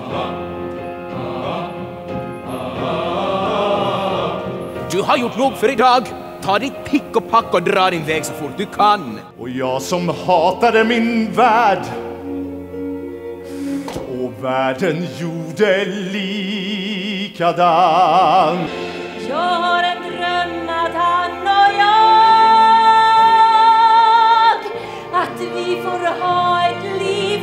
Du har gjort nog för idag. Ta ditt pick och pack och dra din väg så fort du kan. Och jag som hatade min värld och världen gjorde likadan. Jag har en dröm att han och jag, att vi får ha ett liv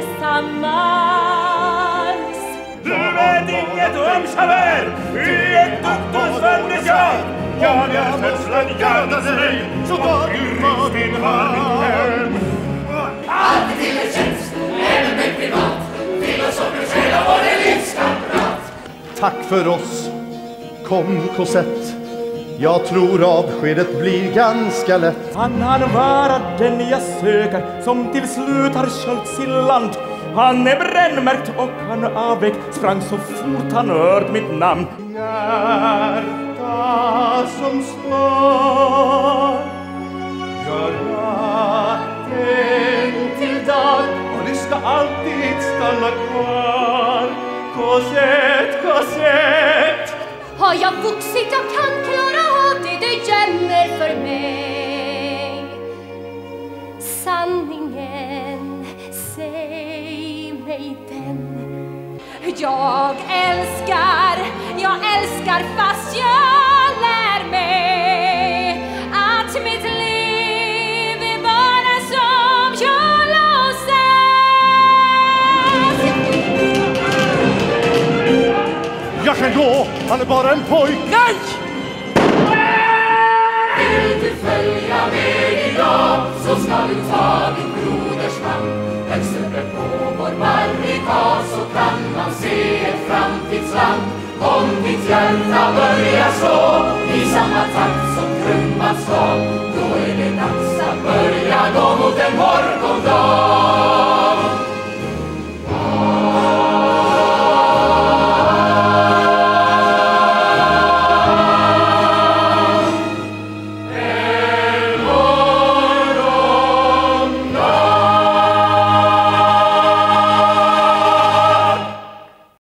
tillsammans. Du vet inget om Chabert, i ett doktorsvändes jag. Jag är födslad mig, så var du min hand. Alltid till en tjänst, även med privat. Filosofer själva var det livskamrat. Tack för oss, kom Cosette. Jag tror avskedet blir ganska lätt. Kan han vara den jag söker, som till slut har sköljts i land? Han är brännmärkt och han avväg, sprang så fort han hört mitt namn. Hjärta som slår, gör natten till dag, och du ska alltid stanna kvar. Cosette, Cosette. Har jag vuxit, jag kan klara av det du gömmer för mig. Sanningen, säg mig den. Jag älskar fast jag lär mig att mitt liv är bara som jag låtsas. Jag kan gå, han är bara en pojk. Nej! Vill du följa med idag, så ska du ta din broders hand. Växer på vår barrikad.